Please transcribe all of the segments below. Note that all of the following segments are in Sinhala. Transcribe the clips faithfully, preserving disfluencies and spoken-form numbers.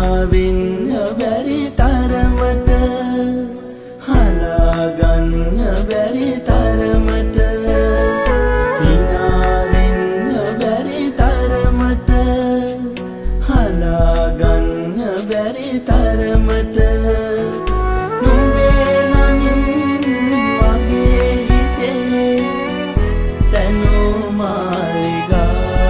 හිනාවෙන්න බැරි තරමට හඳාගන්න බැරි තරමට හිනාවෙන්න බැරි තරමට හඳාගන්න බැරි තරමට නුඹේ නමින් මගේ හිතේ තැනෝ මාලිගා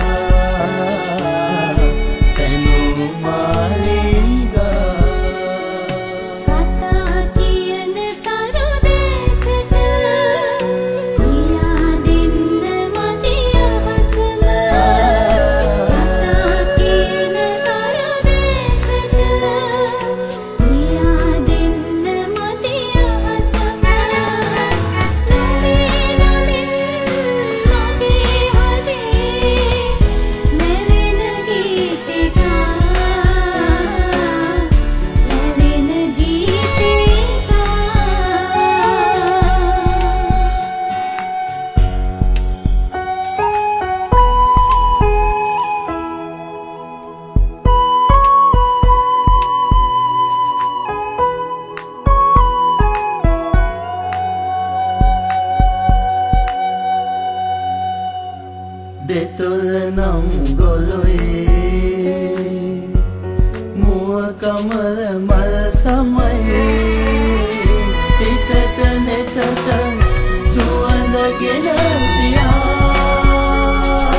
දෙතොල නම් ගොළුවේ මුව කමල මල් සමයේ හිතට නෙතට සුවඳගෙන තියා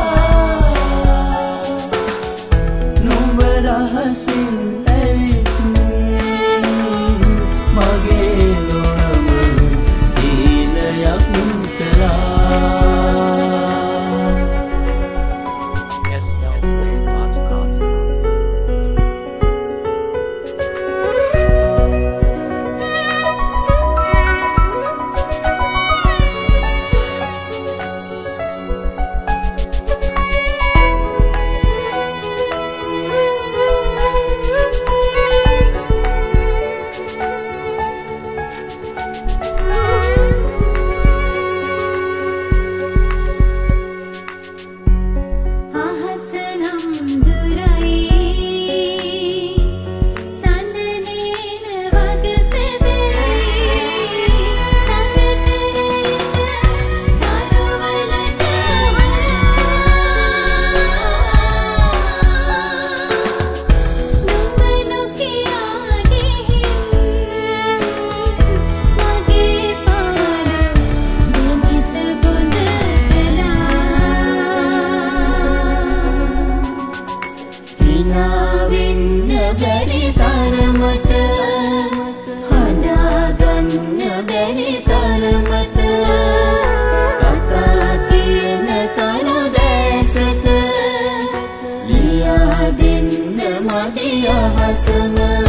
නුඹ රහසින් ඇවිත් මගේ ලොවම ඊලයක් කළා හිනාවෙන්න බැරි තරමට හඳාගන්න බැරි තරමට කතා කියන තරු දැසට ලියා දෙන්න මගේ අහසම